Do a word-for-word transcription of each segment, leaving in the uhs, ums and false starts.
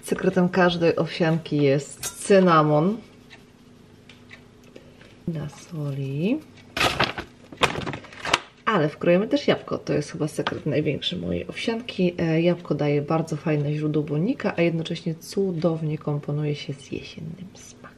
Sekretem każdej owsianki jest cynamon. Na soli. Ale wkrojemy też jabłko. To jest chyba sekret największy mojej owsianki. Jabłko daje bardzo fajne źródło błonnika, a jednocześnie cudownie komponuje się z jesiennym smakiem.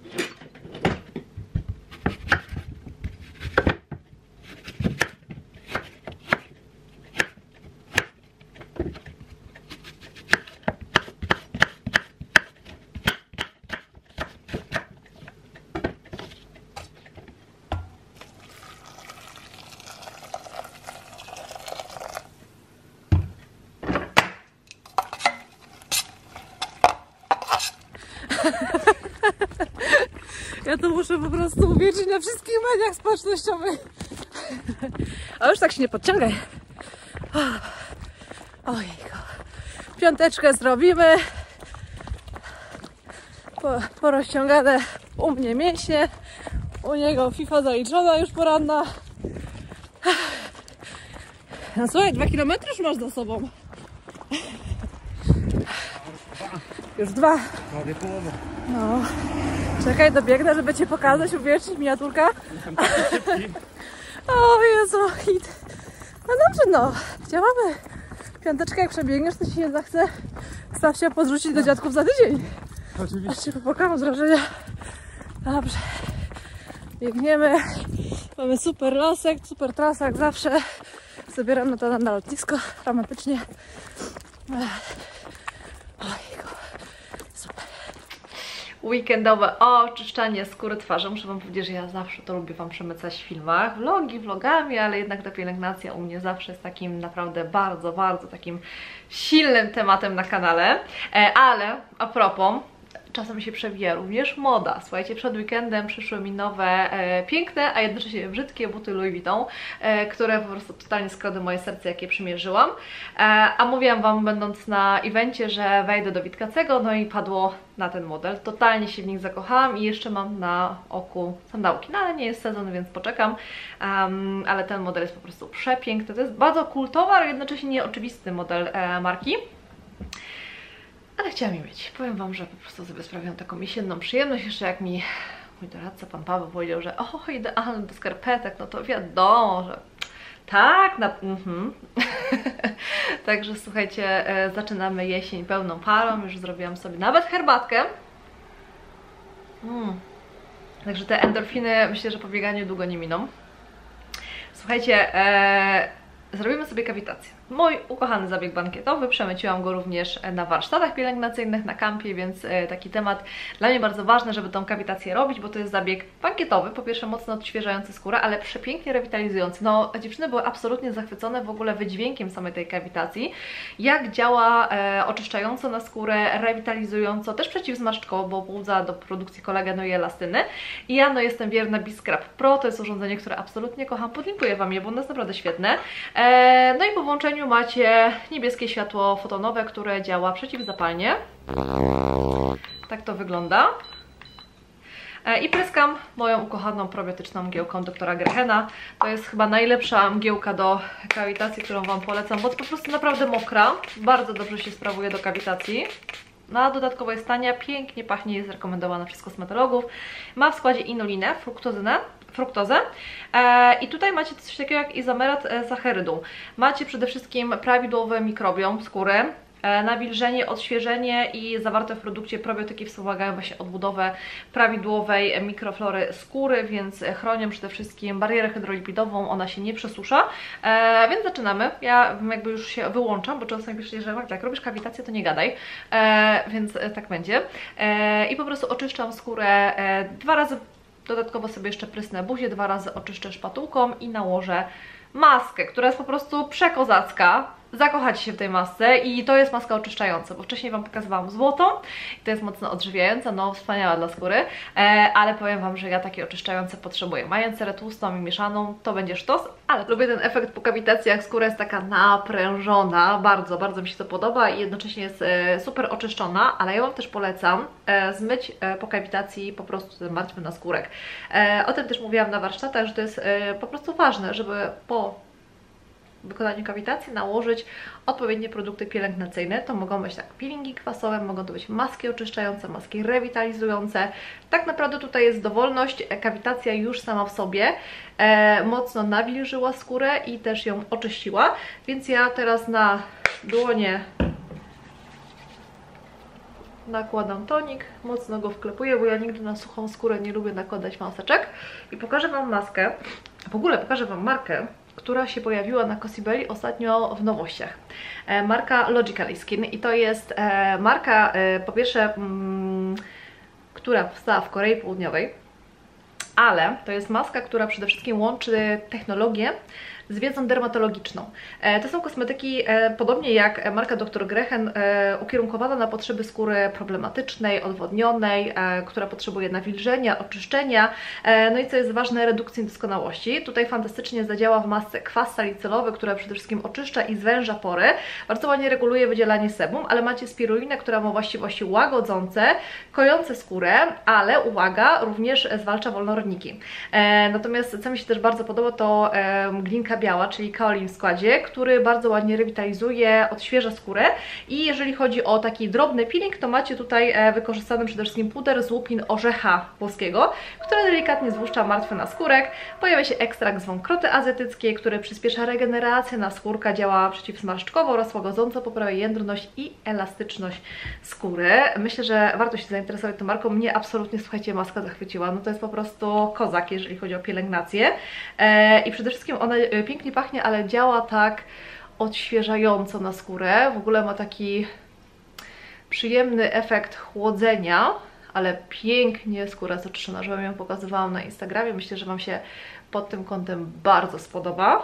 Ja to muszę po prostu uwierzyć na wszystkich mediach społecznościowych. A już tak się nie podciągaj. Ojejku. Piąteczkę zrobimy. Po, porozciągane u mnie mięśnie. U niego FIFA zaliczona już poranna. No słuchaj, dwa kilometry już masz za sobą. Już dwa. Prawie połowę. No. Czekaj, dobiegnę, żeby cię pokazać, uwierzyć, miniaturka. O Jezu, hit. No dobrze, no. Działamy. Piąteczkę, jak przebiegniesz, to ci się zachce. Staw się podrzucić do dziadków za tydzień. Oczywiście. Aż cię popłakałam z wrażenia. Dobrze. Biegniemy. Mamy super lasek, super trasa, jak zawsze. Zabieramy to na lotnisko. Dramatycznie. Ojku. Super. Weekendowe oczyszczanie skóry twarzy. Muszę wam powiedzieć, że ja zawsze to lubię wam przemycać w filmach. Vlogi vlogami, ale jednak ta pielęgnacja u mnie zawsze jest takim naprawdę bardzo, bardzo takim silnym tematem na kanale. E, ale a propos, czasem się przewija również moda. Słuchajcie, przed weekendem przyszły mi nowe, e, piękne, a jednocześnie brzydkie buty Louis Vuitton, e, które po prostu totalnie skradły moje serce, jak je przymierzyłam. E, a mówiłam wam, będąc na evencie, że wejdę do Witkacego, no i padło na ten model. Totalnie się w nich zakochałam i jeszcze mam na oku sandałki. No ale nie jest sezon, więc poczekam. Um, ale ten model jest po prostu przepiękny. To jest bardzo kultowy, ale jednocześnie nieoczywisty model e, marki. Ale chciałam je mieć. Powiem wam, że po prostu sobie sprawiam taką jesienną przyjemność. Jeszcze jak mi mój doradca, pan Paweł, powiedział, że o, idealny do skarpetek, no to wiadomo, że tak, na... Mhm. Także słuchajcie, e, zaczynamy jesień pełną parą. Już zrobiłam sobie nawet herbatkę. Mm. Także te endorfiny, myślę, że po bieganiu długo nie miną. Słuchajcie, e, zrobimy sobie kawitację. Mój ukochany zabieg bankietowy, przemyciłam go również na warsztatach pielęgnacyjnych, na kampie, więc taki temat dla mnie bardzo ważny, żeby tą kawitację robić, bo to jest zabieg bankietowy, po pierwsze mocno odświeżający skórę, ale przepięknie rewitalizujący. No, dziewczyny były absolutnie zachwycone w ogóle wydźwiękiem samej tej kawitacji, jak działa e, oczyszczająco na skórę, rewitalizująco, też przeciwzmarszczkowo, bo pobudza do produkcji kolagenu i elastyny. I ja no jestem wierna B-Scrub Pro, to jest urządzenie, które absolutnie kocham, podlinkuję wam je, bo ono jest naprawdę świetne. E, no i po włączeniu macie niebieskie światło fotonowe, które działa przeciwzapalnie. Tak to wygląda. I pryskam moją ukochaną probiotyczną mgiełką doktora Grehena. To jest chyba najlepsza mgiełka do kawitacji, którą wam polecam, bo jest po prostu naprawdę mokra. Bardzo dobrze się sprawuje do kawitacji. Na dodatkowo jest tania, pięknie pachnie, jest rekomendowana przez kosmetologów. Ma w składzie inulinę, fruktozynę, fruktozę e, i tutaj macie coś takiego jak izomerat e, sacharydu. Macie przede wszystkim prawidłowy mikrobiom skóry, e, nawilżenie, odświeżenie i zawarte w produkcie probiotyki wspomagają właśnie odbudowę prawidłowej mikroflory skóry, więc chronią przede wszystkim barierę hydrolipidową, ona się nie przesusza, e, więc zaczynamy. Ja jakby już się wyłączam, bo czasami piszecie, że jak robisz kawitację, to nie gadaj, e, więc e, tak będzie. E, I po prostu oczyszczam skórę e, dwa razy. Dodatkowo sobie jeszcze prysnę buzię, dwa razy oczyszczę szpatułką i nałożę maskę, która jest po prostu przekozacka. Zakochacie się w tej masce i to jest maska oczyszczająca, bo wcześniej wam pokazywałam złotą i to jest mocno odżywiająca, no wspaniała dla skóry, e, ale powiem wam, że ja takie oczyszczające potrzebuję. Mając cerę tłustą i mieszaną, to będzie sztos, ale lubię ten efekt po kawitacji, jak skóra jest taka naprężona, bardzo, bardzo mi się to podoba i jednocześnie jest e, super oczyszczona, ale ja wam też polecam e, zmyć e, po kawitacji po prostu ten martwy naskórek. E, o tym też mówiłam na warsztatach, że to jest e, po prostu ważne, żeby po wykonaniu kawitacji nałożyć odpowiednie produkty pielęgnacyjne. To mogą być tak peelingi kwasowe, mogą to być maski oczyszczające, maski rewitalizujące. Tak naprawdę tutaj jest dowolność. Kawitacja już sama w sobie e, mocno nawilżyła skórę i też ją oczyściła, więc ja teraz na dłonie nakładam tonik, mocno go wklepuję, bo ja nigdy na suchą skórę nie lubię nakładać maseczek. I pokażę Wam maskę, w ogóle pokażę Wam markę, która się pojawiła na Cosibelli ostatnio w nowościach. E, marka Logically Skin i to jest e, marka e, po pierwsze, mm, która powstała w Korei Południowej, ale to jest maska, która przede wszystkim łączy technologię z wiedzą dermatologiczną. E, to są kosmetyki, e, podobnie jak marka doktor Grehen, e, ukierunkowana na potrzeby skóry problematycznej, odwodnionej, e, która potrzebuje nawilżenia, oczyszczenia, e, no i co jest ważne, redukcji niedoskonałości. Tutaj fantastycznie zadziała w masce kwas salicylowy, która przede wszystkim oczyszcza i zwęża pory. Bardzo ładnie reguluje wydzielanie sebum, ale macie spirulinę, która ma właściwości łagodzące, kojące skórę, ale uwaga, również zwalcza wolnorodniki. E, natomiast co mi się też bardzo podoba, to e, glinka biała, czyli kaolin w składzie, który bardzo ładnie rewitalizuje, odświeża skórę i jeżeli chodzi o taki drobny peeling, to macie tutaj wykorzystany przede wszystkim puder z łupin orzecha włoskiego, który delikatnie złuszcza martwy naskórek. Pojawia się ekstrakt z wąkroty azjatyckiej, który przyspiesza regenerację naskórka, działa przeciwzmarszczkowo oraz łagodząco, poprawia jędrność i elastyczność skóry. Myślę, że warto się zainteresować tą marką. Mnie absolutnie, słuchajcie, maska zachwyciła. No to jest po prostu kozak, jeżeli chodzi o pielęgnację. E, I przede wszystkim ona pięknie pachnie, ale działa tak odświeżająco na skórę. W ogóle ma taki przyjemny efekt chłodzenia, ale pięknie skóra jest oczyszczona, że Wam ją pokazywałam na Instagramie. Myślę, że Wam się pod tym kątem bardzo spodoba,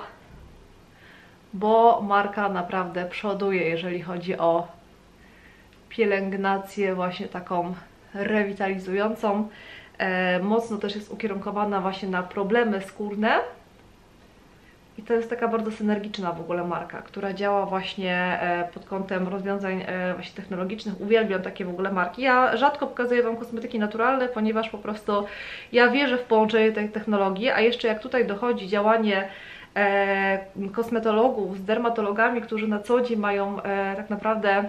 bo marka naprawdę przoduje, jeżeli chodzi o pielęgnację właśnie taką rewitalizującą. E, mocno też jest ukierunkowana właśnie na problemy skórne. I to jest taka bardzo synergiczna w ogóle marka, która działa właśnie pod kątem rozwiązań właśnie technologicznych. Uwielbiam takie w ogóle marki. Ja rzadko pokazuję Wam kosmetyki naturalne, ponieważ po prostu ja wierzę w połączenie tej technologii, a jeszcze jak tutaj dochodzi działanie e, kosmetologów z dermatologami, którzy na co dzień mają e, tak naprawdę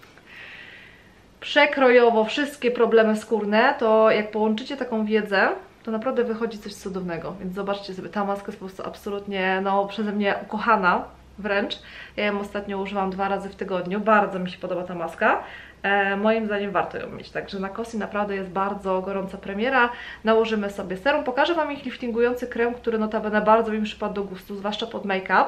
przekrojowo wszystkie problemy skórne, to jak połączycie taką wiedzę, to naprawdę wychodzi coś cudownego, więc zobaczcie sobie, ta maska jest po prostu absolutnie, no, przeze mnie ukochana wręcz. Ja ją ostatnio używam dwa razy w tygodniu, bardzo mi się podoba ta maska. E, moim zdaniem warto ją mieć, także na Cosi naprawdę jest bardzo gorąca premiera. Nałożymy sobie serum, pokażę Wam ich liftingujący krem, który notabene bardzo mi przypadł do gustu, zwłaszcza pod make-up.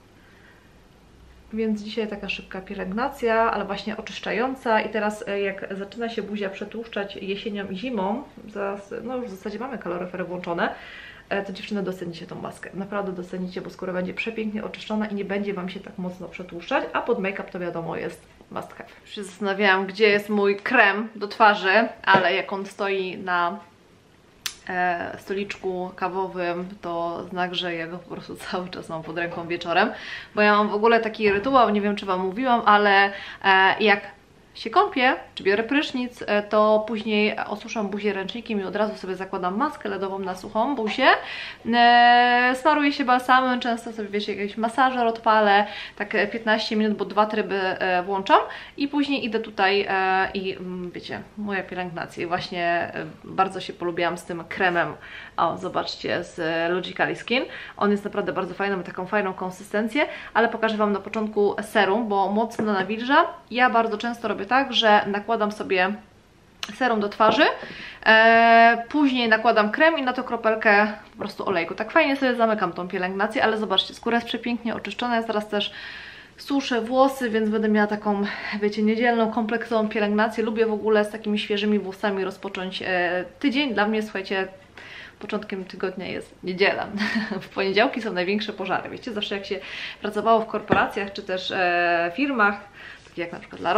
Więc dzisiaj taka szybka pielęgnacja, ale właśnie oczyszczająca. I teraz jak zaczyna się buzia przetłuszczać jesienią i zimą, zaraz, no już w zasadzie mamy kaloryfery włączone, to dziewczyny docenicie tą maskę. Naprawdę docenicie, bo skóra będzie przepięknie oczyszczona i nie będzie Wam się tak mocno przetłuszczać, a pod make-up to wiadomo jest must have. Już się zastanawiałam, gdzie jest mój krem do twarzy, ale jak on stoi na E, stoliczku kawowym, to znak, że ja go po prostu cały czas mam pod ręką wieczorem, bo ja mam w ogóle taki rytuał, nie wiem czy Wam mówiłam, ale e, jak się kąpię, czy biorę prysznic, e, to później osuszam buzię ręcznikiem i od razu sobie zakładam maskę ledową na suchą buzię, e, smaruję się balsamem, często sobie, wiecie, jakiś masażer odpalę, tak piętnaście minut, bo dwa tryby e, włączam i później idę tutaj e, i m, wiecie, moja pielęgnacja i właśnie e, bardzo się polubiłam z tym kremem, o zobaczcie, z Logically Skin, on jest naprawdę bardzo fajny, ma taką fajną konsystencję, ale pokażę Wam na początku serum, bo mocno nawilża. Ja bardzo często robię tak, że nakładam sobie serum do twarzy, e, później nakładam krem i na to kropelkę po prostu olejku. Tak fajnie sobie zamykam tą pielęgnację, ale zobaczcie, skóra jest przepięknie oczyszczona, ja zaraz też suszę włosy, więc będę miała taką, wiecie, niedzielną, kompleksową pielęgnację. Lubię w ogóle z takimi świeżymi włosami rozpocząć e, tydzień. Dla mnie, słuchajcie, początkiem tygodnia jest niedziela. W poniedziałki są największe pożary. Wiecie, zawsze jak się pracowało w korporacjach czy też e, firmach, jak na przykład La Rose,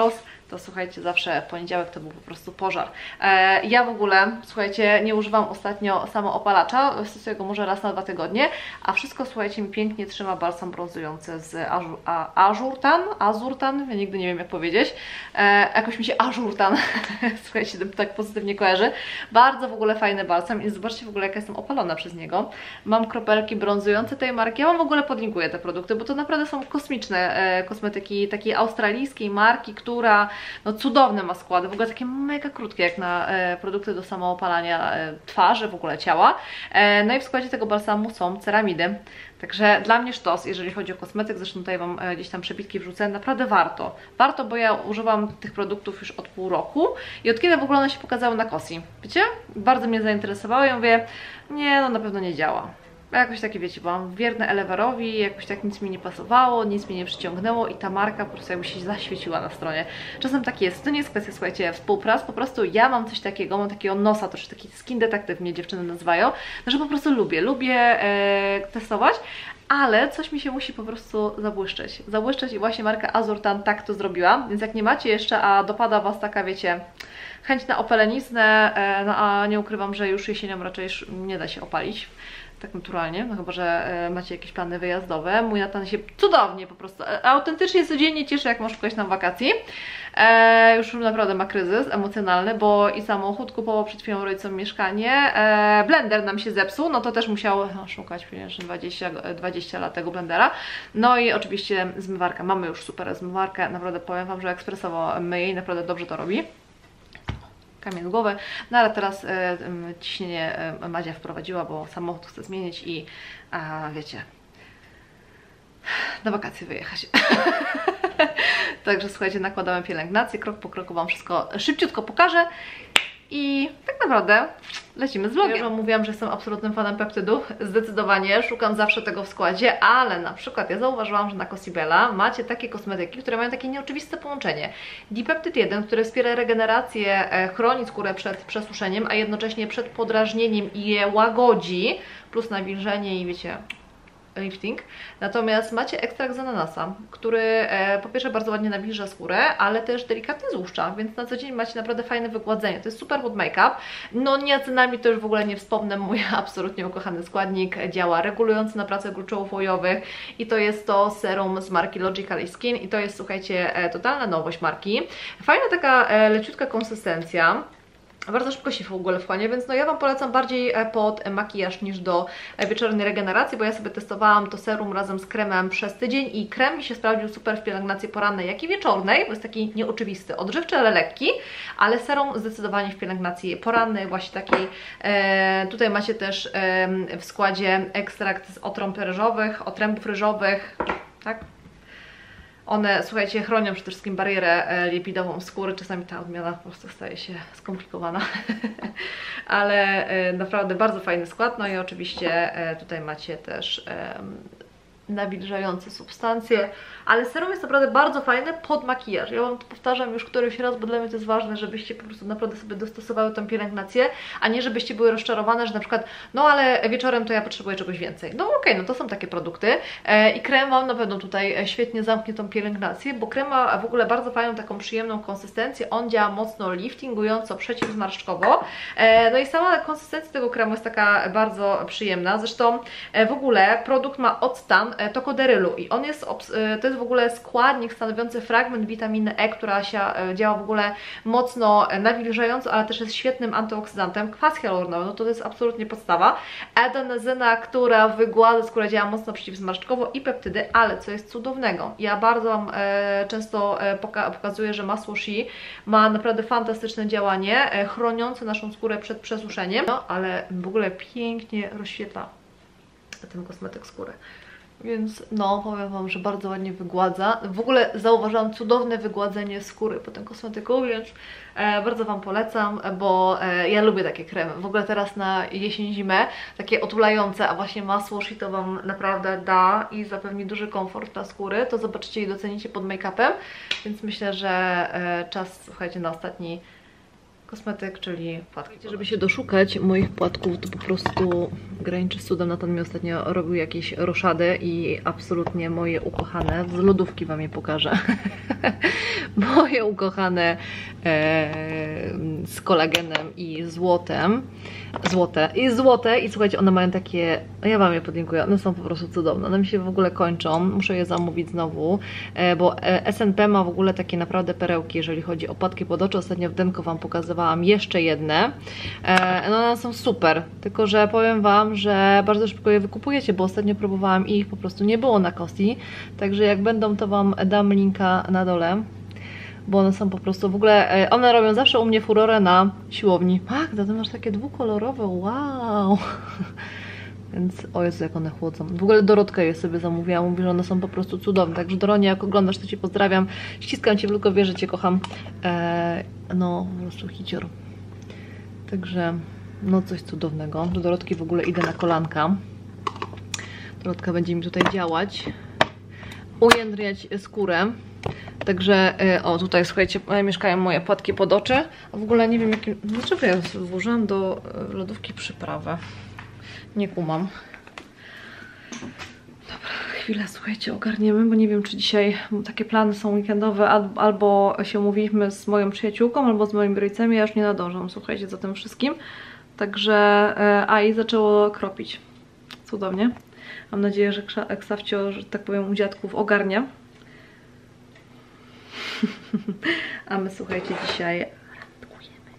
to słuchajcie, zawsze w poniedziałek to był po prostu pożar. E, ja w ogóle, słuchajcie, nie używam ostatnio samoopalacza, stosuję go może raz na dwa tygodnie, a wszystko, słuchajcie, mi pięknie trzyma balsam brązujący z Azur, a, Azurtan, Azurtan, ja nigdy nie wiem jak powiedzieć, e, jakoś mi się Azurtan, słuchajcie, tak pozytywnie kojarzy. Bardzo w ogóle fajny balsam i zobaczcie w ogóle jaka jestem opalona przez niego. Mam kropelki brązujące tej marki, ja Wam w ogóle podlinkuję te produkty, bo to naprawdę są kosmiczne e, kosmetyki takiej australijskiej marki, która no cudowne ma składy, w ogóle takie mega krótkie jak na e, produkty do samoopalania e, twarzy, w ogóle ciała. E, no i w składzie tego balsamu są ceramidy. Także dla mnie sztos, jeżeli chodzi o kosmetyk, zresztą tutaj Wam e, gdzieś tam przebitki wrzucę, naprawdę warto. Warto, bo ja używam tych produktów już od pół roku i od kiedy w ogóle one się pokazały na Kosji. Wiecie? Bardzo mnie zainteresowały i ja mówię, nie, no na pewno nie działa. Jakoś takie, wiecie, byłam wierna Eleverowi, jakoś tak nic mi nie pasowało, nic mnie nie przyciągnęło i ta marka po prostu jakby się zaświeciła na stronie. Czasem tak jest, to nie jest kwestia, słuchajcie, współprac, po prostu ja mam coś takiego, mam takiego nosa, to czy taki skin detective mnie dziewczyny nazywają, no, że po prostu lubię, lubię e, testować, ale coś mi się musi po prostu zabłyszczeć. Zabłyszczeć i właśnie marka Azurtan tak to zrobiła, więc jak nie macie jeszcze, a dopada Was taka, wiecie, chęć na opaleniznę, e, no a nie ukrywam, że już jesienią raczej już nie da się opalić. Tak naturalnie, no chyba, że e, macie jakieś plany wyjazdowe. Mój Natan się cudownie po prostu, e, autentycznie codziennie cieszy, jak ma szukać nam wakacji. E, już naprawdę ma kryzys emocjonalny, bo i samochód kupował przed chwilą rodzicom mieszkanie, e, blender nam się zepsuł, no to też musiał no, szukać przecież dwadzieścia, dwadzieścia lat tego blendera. No i oczywiście zmywarka, mamy już super zmywarkę, naprawdę powiem Wam, że ekspresowo myje i naprawdę dobrze to robi. Kamień głowy, no ale teraz e, ciśnienie e, Madzia wprowadziła, bo samochód chce zmienić i a, wiecie, na wakacje wyjechać. Także słuchajcie, nakładamy pielęgnację, krok po kroku Wam wszystko szybciutko pokażę i tak naprawdę lecimy z vlogiem. Ja już Wam mówiłam, że jestem absolutnym fanem peptydów, zdecydowanie, szukam zawsze tego w składzie, ale na przykład ja zauważyłam, że na Cosibella macie takie kosmetyki, które mają takie nieoczywiste połączenie. Dipeptyd jeden, który wspiera regenerację, chroni skórę przed przesuszeniem, a jednocześnie przed podrażnieniem i je łagodzi, plus nawilżenie i wiecie, lifting. Natomiast macie ekstrakt z ananasa, który e, po pierwsze bardzo ładnie nawilża skórę, ale też delikatnie złuszcza, więc na co dzień macie naprawdę fajne wygładzenie. To jest super pod make-up. No niacinamid to już w ogóle nie wspomnę, mój absolutnie ukochany składnik, działa regulujący na pracę gruczołów łojowych i to jest to serum z marki Logically Skin i to jest, słuchajcie, e, totalna nowość marki. Fajna taka e, leciutka konsystencja. Bardzo szybko się w ogóle wchłania, więc no ja Wam polecam bardziej pod makijaż niż do wieczornej regeneracji, bo ja sobie testowałam to serum razem z kremem przez tydzień i krem mi się sprawdził super w pielęgnacji porannej, jak i wieczornej, bo jest taki nieoczywisty, odżywczy, ale lekki, ale serum zdecydowanie w pielęgnacji porannej, właśnie takiej. E, tutaj macie też e, w składzie ekstrakt z otrąb ryżowych, otrębów ryżowych, tak? One, słuchajcie, chronią przede wszystkim barierę lipidową skóry, czasami ta odmiana po prostu staje się skomplikowana, ale naprawdę bardzo fajny skład, no i oczywiście tutaj macie też nawilżające substancje, ale serum jest naprawdę bardzo fajne pod makijaż. Ja Wam to powtarzam już któryś raz, bo dla mnie to jest ważne, żebyście po prostu naprawdę sobie dostosowały tą pielęgnację, a nie żebyście były rozczarowane, że na przykład, no ale wieczorem to ja potrzebuję czegoś więcej. No okej, okay, no to są takie produkty e, i krem Wam na pewno tutaj świetnie zamknie tą pielęgnację, bo krem ma w ogóle bardzo fajną, taką przyjemną konsystencję, on działa mocno liftingująco, przeciwzmarszczkowo, e, no i sama konsystencja tego kremu jest taka bardzo przyjemna, zresztą e, w ogóle produkt ma octan e, tokoderylu i on jest, e, to jest w ogóle składnik stanowiący fragment witaminy E, która się działa w ogóle mocno nawilżająco, ale też jest świetnym antyoksydantem. Kwas hialuronowy, no to jest absolutnie podstawa. Adenozyna, która wygładza skórę, działa mocno przeciwzmarszczkowo i peptydy, ale co jest cudownego. Ja bardzo Wam e, często e, poka pokazuję, że masło shea ma naprawdę fantastyczne działanie, e, chroniące naszą skórę przed przesuszeniem, no ale w ogóle pięknie rozświetla ten kosmetyk skóry. Więc no, powiem Wam, że bardzo ładnie wygładza. W ogóle zauważyłam cudowne wygładzenie skóry po tym kosmetyku, więc e, bardzo Wam polecam, bo e, ja lubię takie kremy. W ogóle teraz na jesień, zimę, takie otulające, a właśnie masło shea to Wam naprawdę da i zapewni duży komfort dla skóry. To zobaczycie i docenicie pod make-upem, więc myślę, że e, czas, słuchajcie, na ostatni kosmetyk, czyli płatki. Żeby się doszukać moich płatków, to po prostu graniczy z cudem. Natan mi ostatnio robił jakieś roszady i absolutnie moje ukochane, z lodówki wam je pokażę, moje ukochane e, z kolagenem i złotem, złote i złote i słuchajcie, one mają takie, ja wam je podziękuję, one są po prostu cudowne, one mi się w ogóle kończą, muszę je zamówić znowu, e, bo S N P ma w ogóle takie naprawdę perełki, jeżeli chodzi o płatki pod oczy. Ostatnio w Denko wam pokazywałam jeszcze jedne, e, no one są super, tylko że powiem wam, że bardzo szybko je wykupujecie, bo ostatnio próbowałam i ich po prostu nie było na Costi, także jak będą, to wam dam linka na dole, bo one są po prostu w ogóle, one robią zawsze u mnie furorę na siłowni. Magda, to masz takie dwukolorowe, wow! Więc o Jezu, jak one chłodzą. W ogóle Dorotkę je sobie zamówiłam, mówi, że one są po prostu cudowne. Także Doronie, jak oglądasz, to cię pozdrawiam. Ściskam cię, tylko wiesz, że cię kocham. Eee, no, po prostu hicior. Także, no coś cudownego. Do Dorotki w ogóle idę na kolanka. Dorotka będzie mi tutaj działać. Ujędrniać skórę. Także, o tutaj słuchajcie, mieszkają moje płatki pod oczy. A w ogóle nie wiem jakim... Dlaczego ja włożyłam do lodówki przyprawę? Nie kumam. Dobra, chwilę, słuchajcie, ogarniemy, bo nie wiem, czy dzisiaj takie plany są weekendowe, albo się umówiliśmy z moją przyjaciółką, albo z moimi rodzicami, ja już nie nadążam, słuchajcie, za tym wszystkim. Także, a i zaczęło kropić. Cudownie. Mam nadzieję, że Ksawcio, że tak powiem, u dziadków ogarnia. A my, słuchajcie, dzisiaj randkujemy.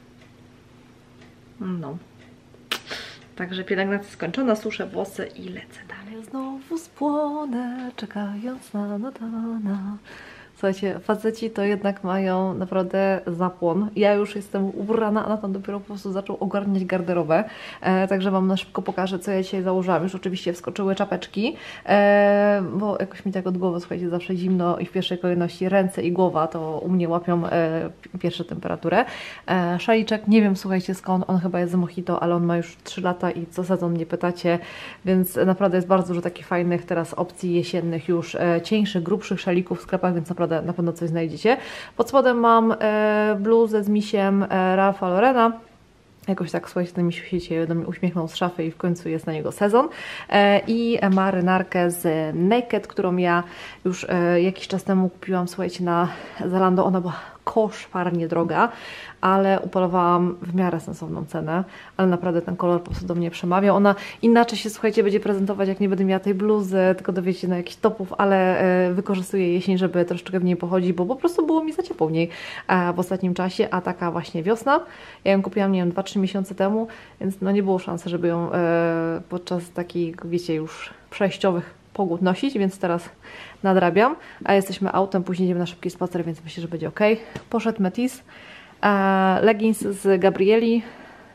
No. Także pielęgnacja skończona, suszę włosy i lecę dalej. Znowu spłonę, czekając na Natana. Słuchajcie, faceci to jednak mają naprawdę zapłon. Ja już jestem ubrana, a Natan dopiero po prostu zaczął ogarniać garderobę. E, także wam na szybko pokażę, co ja dzisiaj założyłam. Już oczywiście wskoczyły czapeczki, e, bo jakoś mi tak od głowy, słuchajcie, zawsze zimno i w pierwszej kolejności ręce i głowa to u mnie łapią e, pierwsze temperaturę. E, szaliczek, nie wiem, słuchajcie, skąd, on chyba jest z Mojito, ale on ma już trzy lata i co sezon mnie pytacie, więc naprawdę jest bardzo dużo takich fajnych teraz opcji jesiennych już, e, cieńszych, grubszych szalików w sklepach, więc naprawdę na pewno coś znajdziecie. Pod spodem mam e, bluzę z misiem e, Ralpha Laurena. Jakoś tak, słuchajcie, ten misiu się do mnie uśmiechnął z szafy i w końcu jest na niego sezon. E, I marynarkę z Naked, którą ja już e, jakiś czas temu kupiłam, słuchajcie, na Zalando. Ona była koszmarnie droga, ale upolowałam w miarę sensowną cenę, ale naprawdę ten kolor po prostu do mnie przemawia. Ona inaczej się, słuchajcie, będzie prezentować, jak nie będę miała tej bluzy, tylko dowiecie na jakichś topów, ale e, wykorzystuję jesień, żeby troszeczkę w niej pochodzić, bo po prostu było mi za ciepło w niej e, w ostatnim czasie, a taka właśnie wiosna. Ja ją kupiłam, nie wiem, dwa trzy miesiące temu, więc no nie było szansy, żeby ją e, podczas takich, wiecie, już przejściowych pogód nosić, więc teraz nadrabiam, a jesteśmy autem, później idziemy na szybki spacer, więc myślę, że będzie ok. Poszedł Metis, e, leggings z Gabrieli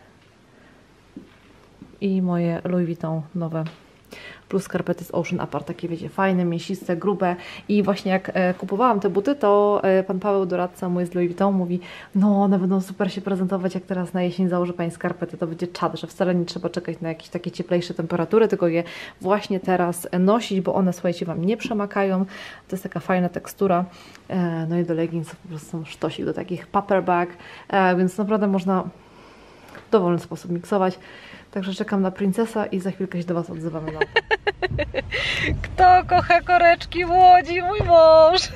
i moje Louis Vuitton nowe, plus skarpety z Ocean Apart, takie wiecie, fajne, mięsiste, grube. I właśnie jak e, kupowałam te buty, to e, pan Paweł, doradca mój z Louis Vuitton, mówi, no one będą super się prezentować, jak teraz na jesień założy pani skarpety, to będzie czad, że wcale nie trzeba czekać na jakieś takie cieplejsze temperatury, tylko je właśnie teraz nosić, bo one, słuchajcie, wam nie przemakają. To jest taka fajna tekstura. E, no i do leginsów po prostu są sztosik, do takich paperback, e, więc naprawdę można w dowolny sposób miksować. Także czekam na princesa i za chwilkę się do was odzywamy na to. Kto kocha koreczki w Łodzi? Mój mąż!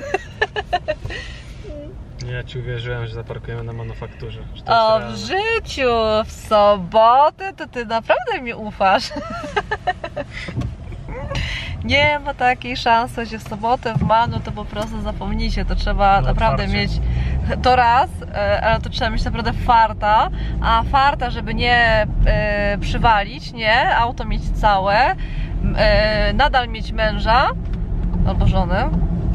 Ja ci uwierzyłem, że zaparkujemy na manufakturze. Że to o, jest w życiu! W sobotę to ty naprawdę mi ufasz. Nie ma takiej szansy, że w sobotę w Manu to po prostu zapomnijcie, to trzeba no, naprawdę otwarcie. mieć to raz, ale to trzeba mieć naprawdę farta, a farta, żeby nie e, przywalić, nie, auto mieć całe, e, nadal mieć męża albo żonę.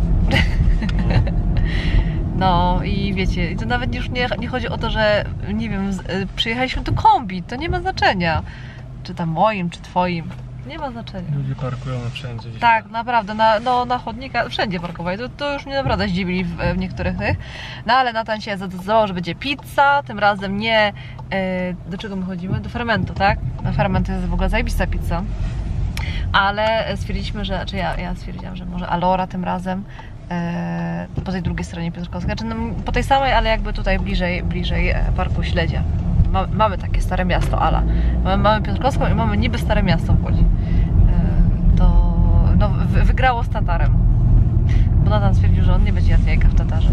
No i wiecie, to nawet już nie, nie chodzi o to, że nie wiem, przyjechaliśmy tu kombi, to nie ma znaczenia, czy tam moim, czy twoim. Nie ma znaczenia. Ludzie parkują na wszędzie. Tak, tam. naprawdę, na, no, na chodnikach, wszędzie parkowali, to, to już mnie naprawdę zdziwili w, w niektórych tych. No ale Natan się zadecydował, że będzie pizza, tym razem nie... Yy, do czego my chodzimy? Do Fermentu, tak? No, Ferment to jest w ogóle zajebista pizza. Ale stwierdziliśmy, że, czy ja, ja stwierdziłam, że może Alora tym razem, e, po tej drugiej stronie Piotrkowskiej, znaczy no, po tej samej, ale jakby tutaj bliżej, bliżej Parku Śledzia. Ma, mamy takie Stare Miasto, ala. Mamy, mamy Piotrkowską i mamy niby Stare Miasto w Łodzi. E, to no, wy, wygrało z Tatarem. Bo Natan stwierdził, że on nie będzie jadł jajka w Tatarze.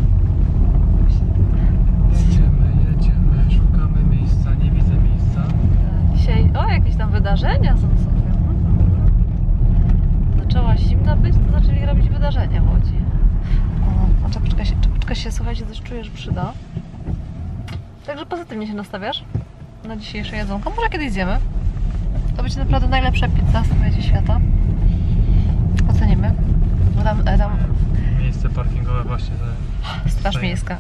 Jedziemy, jedziemy, szukamy miejsca, nie widzę miejsca. Dzisiaj, o, jakieś tam wydarzenia są sobie. Zaczęła zimna być, to zaczęli robić wydarzenia w Łodzi. O, a czapeczka się, czapeczka się, słuchajcie, coś czuję, że przyda. Także pozytywnie się nastawiasz na dzisiejsze jedzonko. Może kiedyś zjemy. To będzie naprawdę najlepsza pizza, słuchajcie, świata. Ocenimy. Bo tam, tam... Miejsce parkingowe właśnie za... Straż stoję. miejska.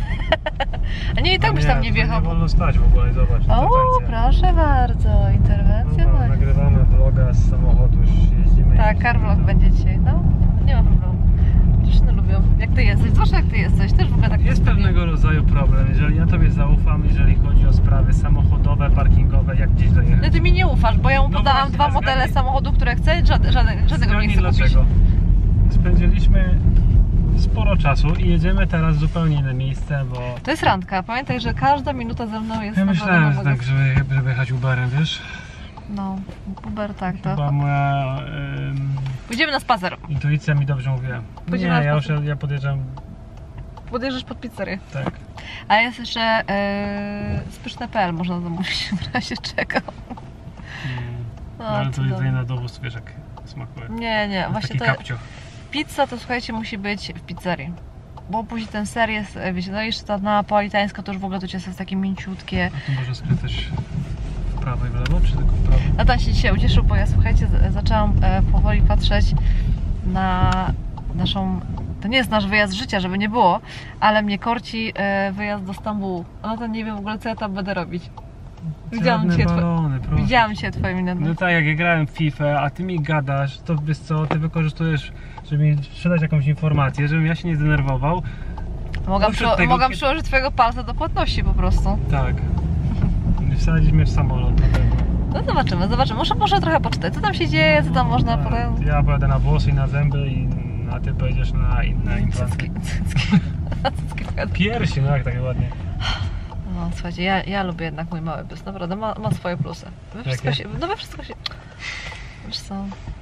A nie, i tak No byś tam nie wjechał. Nie wolno stać w ogóle, zobacz. O, proszę bardzo, interwencja. No, No, nagrywamy vloga z samochodu, już jeździmy. tak, jeździmy, car vlog to- będzie dzisiaj, no. Nie ma problemu. Dziewczyny lubią. Jak ty jesteś, zwłaszcza jak ty jesteś, też w ogóle tak Jest pozytywnie. pewnego rodzaju problem, jeżeli ja tobie zaufam, jeżeli chodzi o sprawy samochodowe, parkingowe, jak gdzieś dojechać. No ty mi nie ufasz, bo ja mu No podałam właśnie, dwa a modele zgadnij- samochodu, które chcę, żadne, żadne, żadnego nie Zgadnij chcę kupić. dlaczego. Spędziliśmy sporo czasu i jedziemy teraz w zupełnie inne miejsce, bo... To jest randka, pamiętaj, że każda minuta ze mną jest Ja naprawdę myślałem, że nowego. tak, żeby, żeby jechać Uberem, wiesz? No, Uber tak, to... Chyba moja ym, Pójdziemy na spacer. intuicja mi dobrze mówiła. Nie, Pójdziemy na ja już spacer. ja podjeżdżam, Podjeżdżasz pod pizzerię. tak. A jest jeszcze e, spyszne kropka p l, można zamówić w razie czego. Mm, No, ale to cudownie. jedzenie na dowóz, wiesz jak smakuje. Nie, nie, właśnie Taki to kapcio. pizza to słuchajcie musi być w pizzerii. Bo później ten ser jest, e, wiecie, no jeszcze ta napolitańska to już w ogóle to ciasto jest takie mięciutkie. A tu może skręcać w prawo i w lewo, czy tylko w prawo? Natan się dzisiaj ucieszył, bo ja słuchajcie, z- zaczęłam e, powoli patrzeć na naszą, to nie jest nasz wyjazd życia, żeby nie było, ale mnie korci e, wyjazd do Stambułu. No to nie wiem w ogóle co ja tam będę robić. Widziałam Żadne cię, two... balony, proszę. Widziałam cię twoje minę. No tak, jak ja grałem w FIFA, a ty mi gadasz, to wiesz co, ty wykorzystujesz, żeby mi sprzedać jakąś informację, żebym ja się nie zdenerwował. Mogłam, oprócz przy... tego, Mogłam kiedy- przyłożyć twojego palca do płatności po prostu. Tak. Wsadzić mnie w samolot na pewno. No zobaczymy, zobaczymy. Muszę, muszę trochę poczytać, co tam się dzieje, co tam można Tak, potem... ja pojadę na włosy i na zęby, i, a ty pojedziesz na inne implanty. Cycki, cycki. Cycki wchodzą. Piersi, no jak tak ładnie. No słuchajcie, ja, ja lubię jednak mój mały pies, naprawdę ma, ma swoje plusy. We wszystko Jakie? się, no we wszystko się... Wiesz co...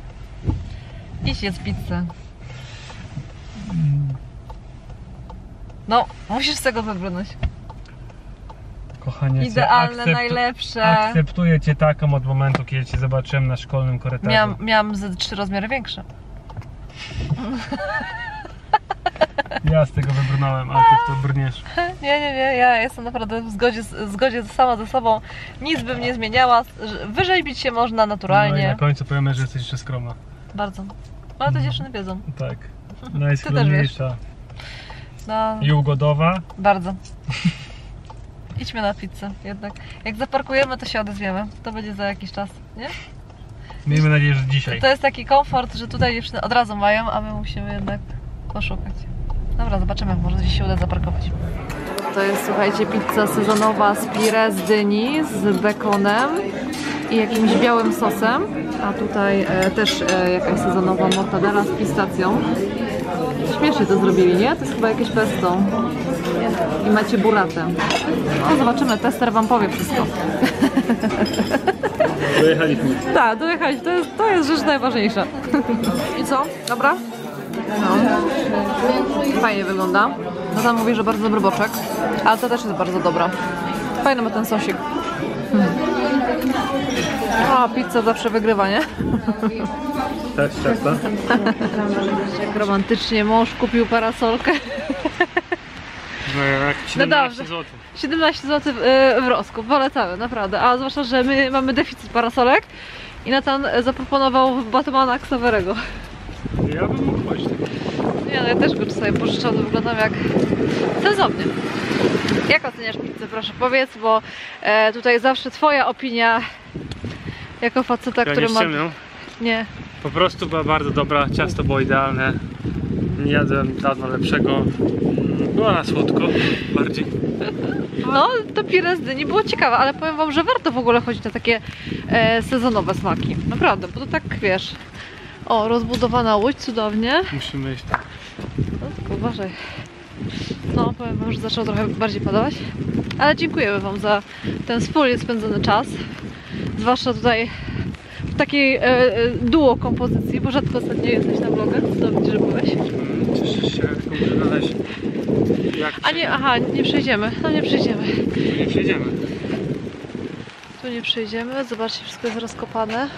Idź jedz pizzę. No, musisz z tego wybrnąć. Kochanie, Idealne, akceptu- najlepsze. Akceptuję cię taką od momentu, kiedy cię zobaczyłem na szkolnym korytarzu. Miałam, miałam ze trzy rozmiary większe. Ja z tego wybrnąłem, a ty w to brniesz. Nie, nie, nie, ja jestem naprawdę w zgodzie, z- w zgodzie sama ze sobą. Nic bym nie zmieniała. że Wyżej bić się można No i naturalnie. na końcu powiemy, że jesteś jeszcze skromna. Bardzo. Ale to dziewczyny wiedzą. Tak. Najskromniejsza. No, I ugodowa. bardzo. Idźmy na pizzę jednak. Jak zaparkujemy, to się odezwiemy. To będzie za jakiś czas, nie? Miejmy nadzieję, że dzisiaj. To jest taki komfort, że tutaj dziewczyny od razu mają, a my musimy jednak poszukać. Dobra, zobaczymy, może gdzieś się uda zaparkować. To jest, słuchajcie, pizza sezonowa z pire z dyni, z bekonem i jakimś białym sosem. A tutaj e, też e, jakaś sezonowa mortadela z pistacją. Śmiesznie to zrobili, nie? To jest chyba jakieś pesto. I macie buratę. No zobaczymy, tester wam powie wszystko. Dojechaliśmy. Tak, dojechać, to jest, to jest rzecz najważniejsza. I co? Dobra? No. Fajnie wygląda. No tam mówi, że bardzo dobry boczek, ale to też jest bardzo dobra. Fajny ma ten sosik. Hmm. O, pizza zawsze wygrywa, nie? Tak, ciasta. Jak romantycznie mąż kupił parasolkę. No jak siedemnaście złotych. siedemnaście złotych w, w Rosku, polecamy, naprawdę. A zwłaszcza, że my mamy deficyt parasolek i Natan zaproponował Batmana Xaverego. Ja bym mógł pójść. Nie, no ja też go sobie pożyczam, to wyglądam jak sensownie. Jak oceniasz pizzę, proszę powiedz, bo e, tutaj zawsze twoja opinia jako faceta, Ja który nie ma... ściemniam. Nie. Po prostu była bardzo dobra, ciasto było idealne. Nie jadłem dawno lepszego. Była na słodko bardziej. No, to pire z dyni było ciekawe, ale powiem wam, że warto w ogóle chodzić na takie e, sezonowe smaki. Naprawdę, bo to tak, wiesz... O, rozbudowana łódź, cudownie. Musimy iść tak. No Bartku, uważaj. No, powiem wam, że zaczęło trochę bardziej padawać. Ale dziękujemy wam za ten wspólnie spędzony czas. Zwłaszcza tutaj w takiej e, e, duo kompozycji, bo rzadko ostatnio jesteś na vlogach. To widzisz, że byłeś. Cieszysz się, tylko muszę znaleźć. Jak A nie, aha, nie przejdziemy. No nie przejdziemy. nie przejdziemy. Tu nie przejdziemy. Zobaczcie, wszystko jest rozkopane.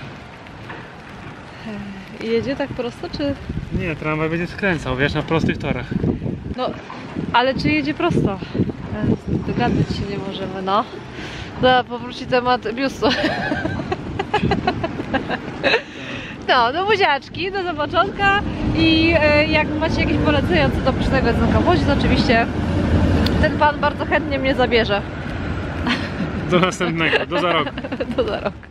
E, Jedzie tak prosto, czy... Nie, tramwaj będzie skręcał, wiesz, na prostych torach. No, ale czy jedzie prosto? E, Dogadać się nie możemy, no. No, powróci temat biustu. No, do buziaczki, do zobaczonka i e, jak macie jakieś polecenia co do pysznego jedzonka w Łodzi, to oczywiście ten pan bardzo chętnie mnie zabierze. Do następnego, do za rok. Do za rok.